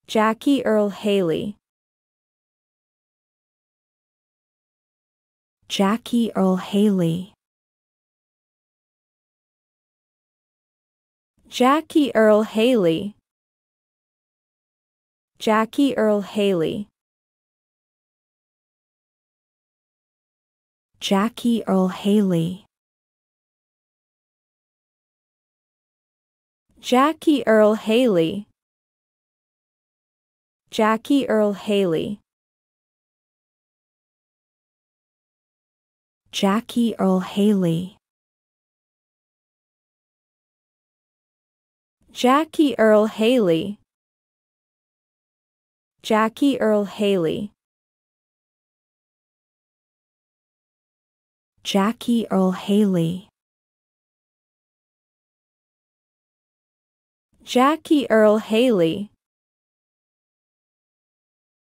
Jackie Earle Haley. Jackie Earle Haley. Jackie Earle Haley. Jackie Earle Haley. Jackie Earle Haley. Jackie Earle Haley. Jackie Earle Haley. Jackie Earle Haley. Jackie Earle Haley. Jackie Earle Haley. Jackie Earle Haley. Jackie Earle Haley.